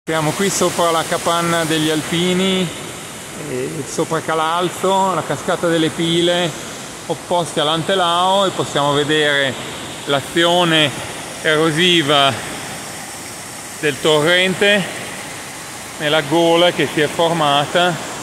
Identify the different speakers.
Speaker 1: Siamo qui sopra la capanna degli Alpini, sopra Calalzo, la cascata delle Pile, opposti all'Antelao, e possiamo vedere l'azione erosiva del torrente nella gola che si è formata